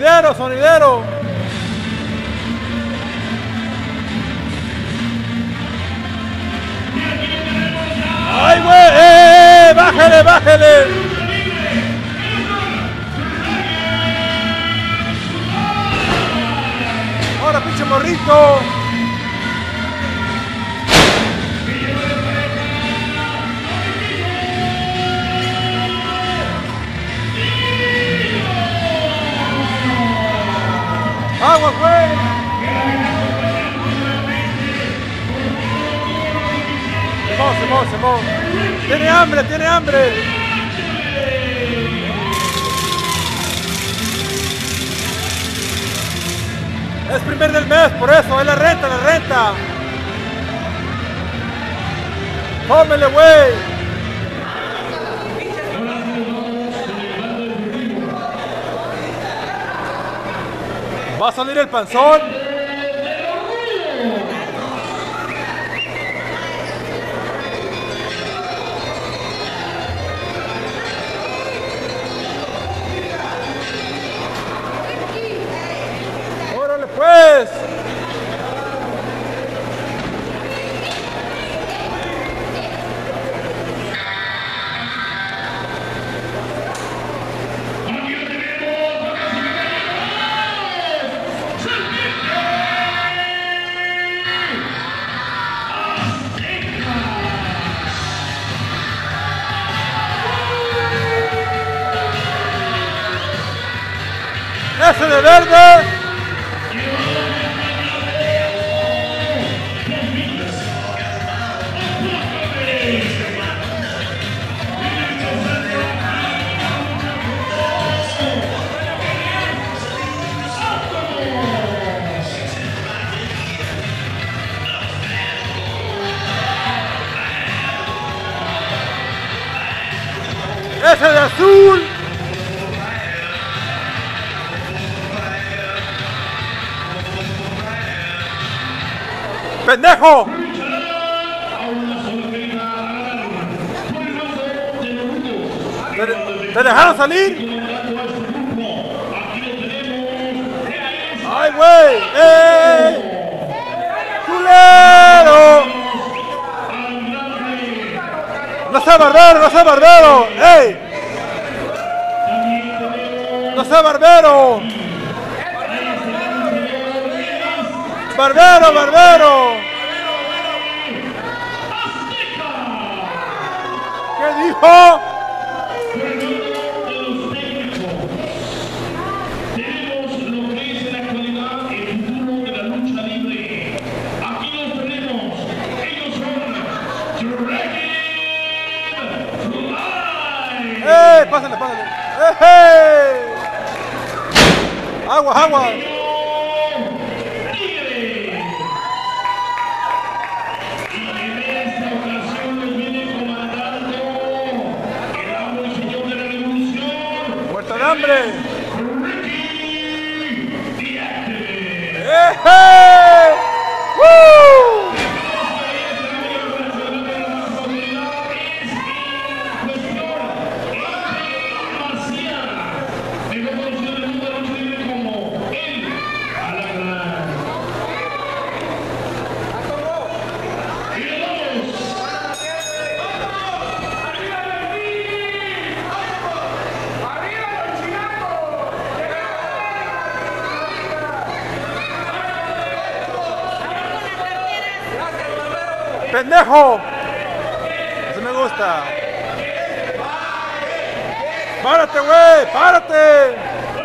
Sonidero, sonidero. ¡Ay, güey! ¡Bájale, bájale! ¡Ahora, pinche morrito! ¡Agua, güey! Simón. ¡Tiene hambre, tiene hambre! Es primer del mes, por eso, es la renta, la renta. ¡Cómele, güey! Va a salir el panzón. ¡Órale, pues! ¡Ese de verde! ¡Ese de azul! ¡Pendejo! ¿Te dejaron salir? ¡Ay, güey! ¡Ey! ¡Culero! ¡No sea barbero, no sea barbero! ¡Ey! ¡No sea barbero! ¡Barbero, barbero! ¿Qué dijo? Tenemos lo que es en la actualidad el futuro de la lucha libre. Aquí los tenemos. Ellos son Dragon Fly. Pásale, pásale. ¡Eh! ¡Agua, agua! ¡Muerto de hambre! ¡Woo! ¡Pendejo! Eso me gusta. ¡Párate, güey! ¡Párate!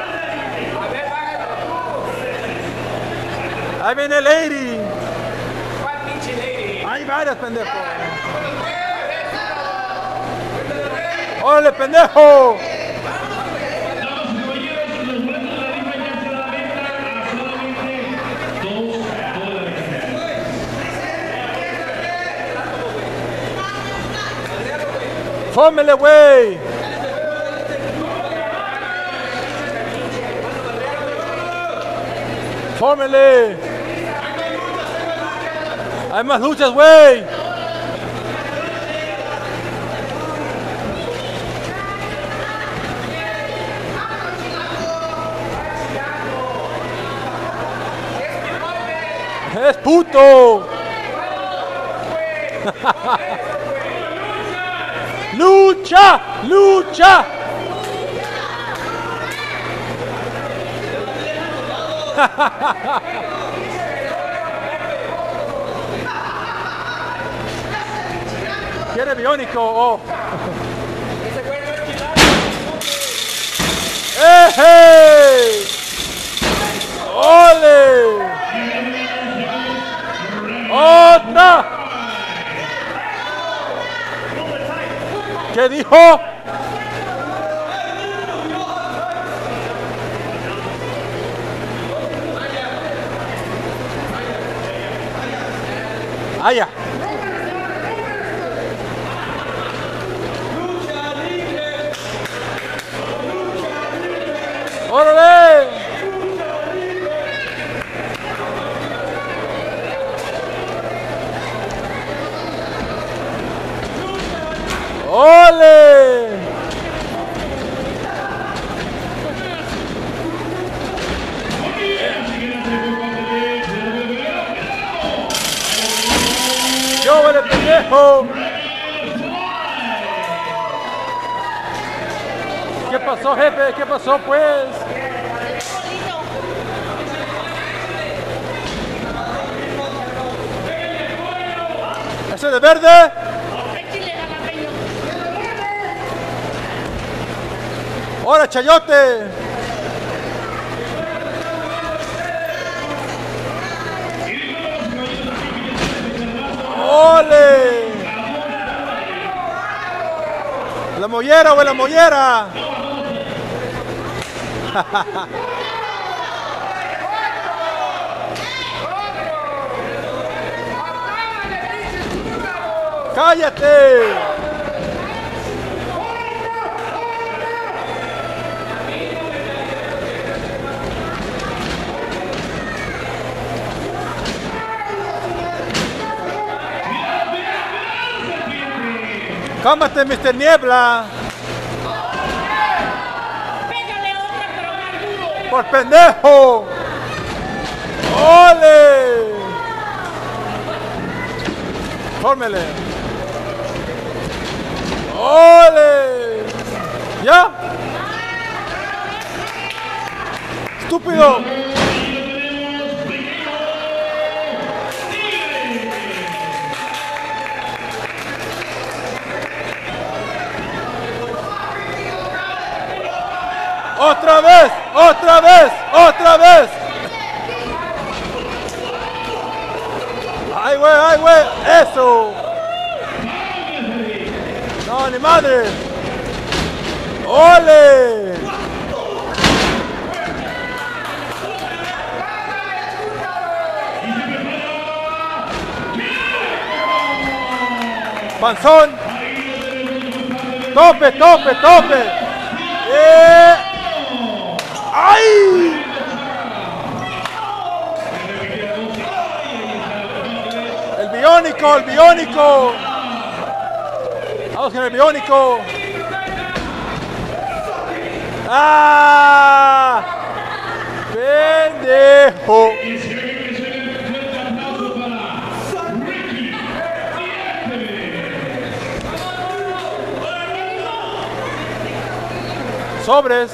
Ahí viene Lady. ¿Cuál pinche lady? Hay varias, pendejo. ¡Órale, pendejo! ¡Fómele, güey! ¡Fómele! ¡Hay más luchas, güey! eres puto. Lucha, lucha. ¿Quiere biónico? Oh. ¡Eje! ¡Ole! ¡Otra! ¿Qué dijo? ¡Allá! ¡Órale! ¡Ole! ¡Yo vale, pendejo! ¿Qué pasó, jefe? ¿Qué pasó, pues? ¿Ese de verde? ¡Ahora, chayote! ¡Ole! ¡La mollera, güey, la mollera! ¡Cállate! ¡Cálmate, Mr. Niebla! Pégale otra, pero más duro. ¡Por pendejo! ¡Ole! ¡Fórmele! ¡Ole! ¿Ya? ¡Estúpido! ¡Otra vez! ¡Otra vez! ¡Otra vez! ¡Ay, güey! ¡Ay, güey! ¡Eso! ¡No, ni madre! ¡Ole! ¡Panzón! ¡Tope, tope, tope! ¡Ay! ¡El biónico, el biónico! ¡Vamos con el biónico! ¡Ah! ¡Pendejo! Sobres.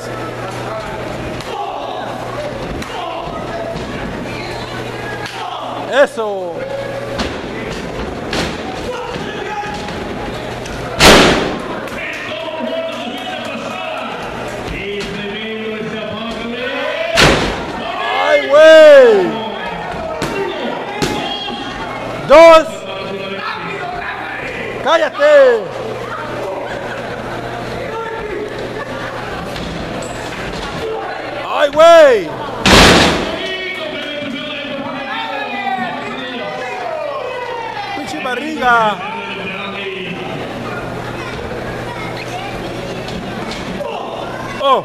Eso. Ay, güey. 2. Cállate. ¡Ay, güey! ¡Pinche barriga! ¡Oh!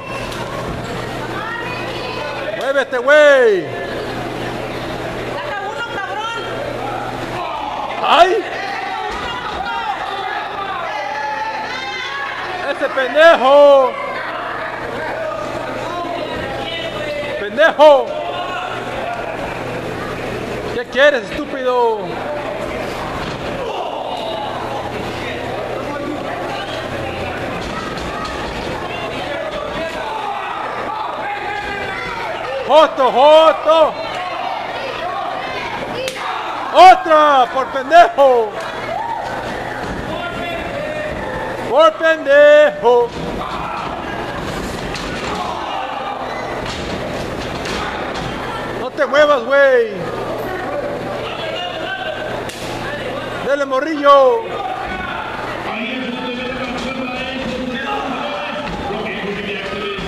¡Muévete, güey! ¡Saca uno, cabrón! ¡Ay! ¡Ese pendejo! ¡Pendejo! ¿Qué quieres, estúpido? ¡Joto, joto! ¡Otra! ¡Por pendejo! ¡Por pendejo! ¡No te muevas, güey! ¡Dale, morrillo! Ahí es donde debe marchar la estos jugadores. Lo que es de actores.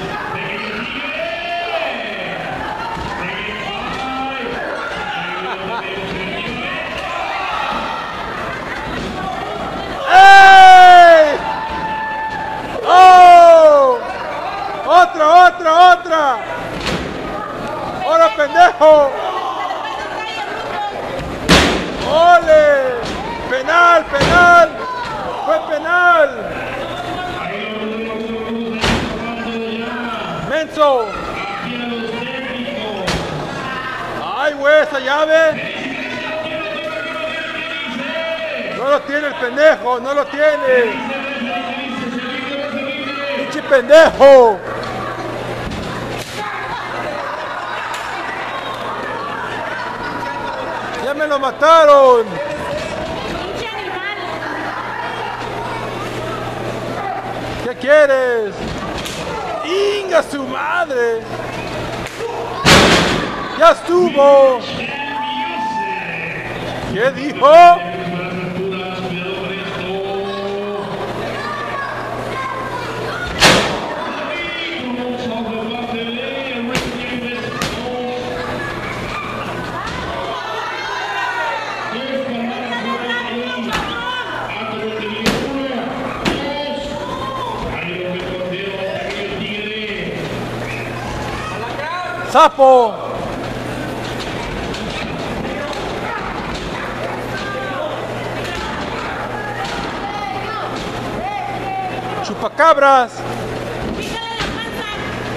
¡Ey! ¡Oh! ¡Otra, otra, otra! ¡Hola, pendejo! ¡Ole! ¡Penal, penal! ¡Fue penal! ¡Menso! ¡Ay, güey, esa llave! No lo tiene el pendejo, no lo tiene. ¡Pinche pendejo! ¡Ya me lo mataron! Pinche animal. ¿Qué quieres? ¡Inga su madre! ¡Ya estuvo! ¿Qué dijo? ¡Sapo! ¡Chupacabras! Pícale la panza.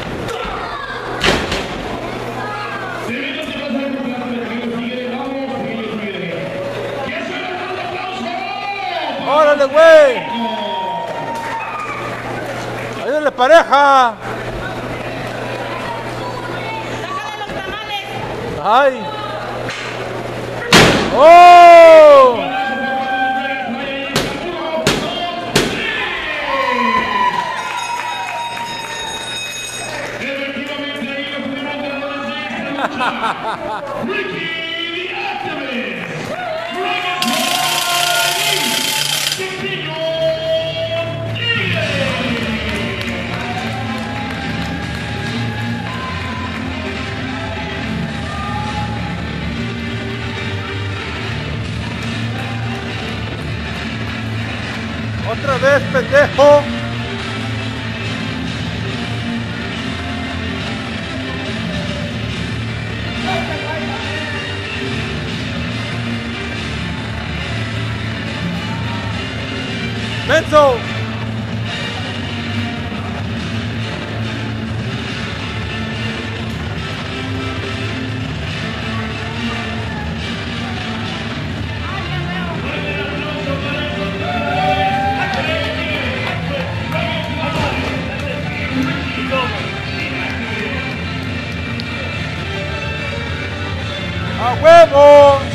¡Órale, güey! ¡Ayúdale, pareja! Sácale los tamales. ¡Ay! ¡Oh! Ricky the Activist, ¡Otra vez, pendejo! ¡Menso! ¡A huevo!